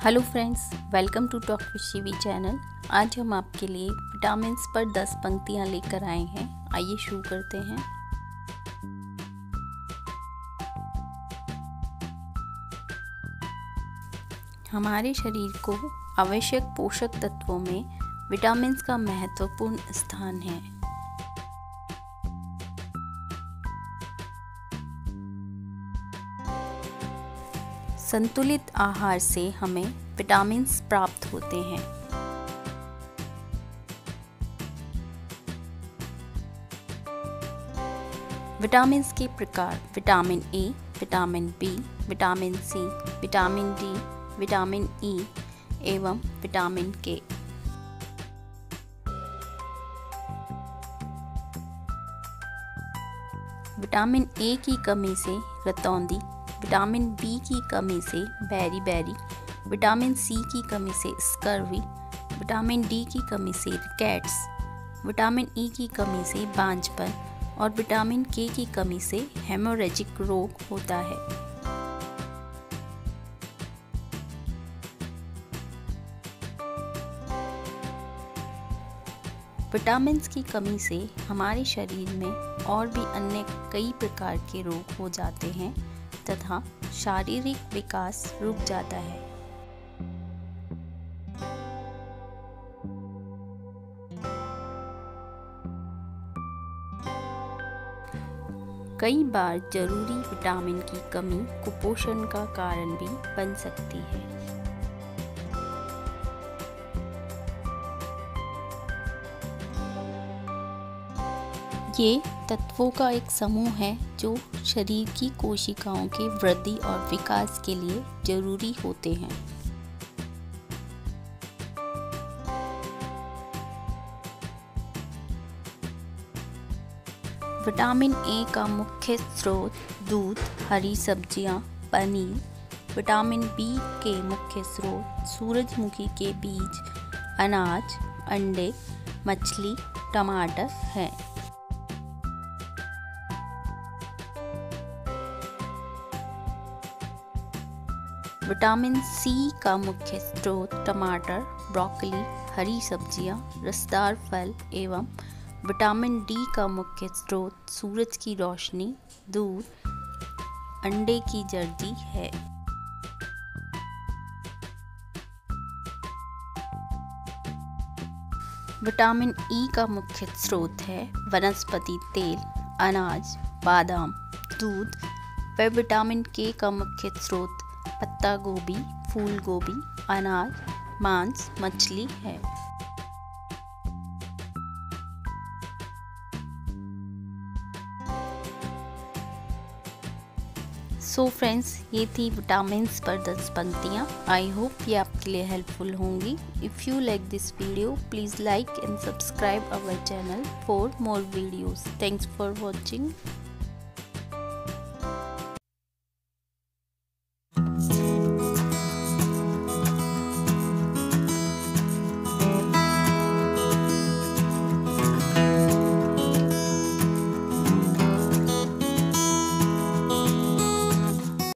Hello friends, welcome to talk with Shivi channel. आज हम आपके लिए विटामिन्स पर 10 पंक्तियां लेकर आए हैं। आइए शुरू करते हैं। हमारे शरीर को आवश्यक पोषक तत्वों में विटामिन्स का महत्वपूर्ण स्थान है। संतुलित आहार से हमें विटामिन्स प्राप्त होते हैं। विटामिन्स के प्रकार vitamin A, vitamin B, vitamin C, vitamin D, vitamin E एवं विटामिन के। विटामिन ए की कमी से रतौंधी, विटामिन बी की कमी से बेरी, विटामिन सी की कमी से स्कर्वी, विटामिन डी की कमी से रिकेट्स, विटामिन ई की कमी से बांझपन और विटामिन के की कमी से हेमोरेजिक रोग होता है। विटामिन्स की कमी से हमारे शरीर में और भी अन्य कई प्रकार के रोग हो जाते हैं तथा शारीरिक विकास रुक जाता है। कई बार जरूरी विटामिन की कमी कुपोषण का कारण भी बन सकती है। ये तत्वों का एक समूह है जो शरीर की कोशिकाओं के वृद्धि और विकास के लिए जरूरी होते हैं। विटामिन ए का मुख्य स्रोत दूध, हरी सब्जियां, पनीर। विटामिन बी के मुख्य स्रोत सूरजमुखी के बीज, अनाज, अंडे, मछली, टमाटर हैं। विटामिन सी का मुख्य स्रोत टमाटर, ब्रोकली, हरी सब्जियां, रसदार फल एवं विटामिन डी का मुख्य स्रोत सूरज की रोशनी, दूध, अंडे की जर्दी है। विटामिन ई का मुख्य स्रोत है वनस्पति तेल, अनाज, बादाम, दूध। व विटामिन के का मुख्य स्रोत पत्ता गोभी, फूल गोभी, अनाज, मांस, मछली है। सो फ्रेंड्स, ये थी विटामिन्स पर 10 पंक्तियाँ। आई होप ये आपके लिए हेल्पफुल होंगी। If you like this video, please like and subscribe our channel for more videos. Thanks for watching.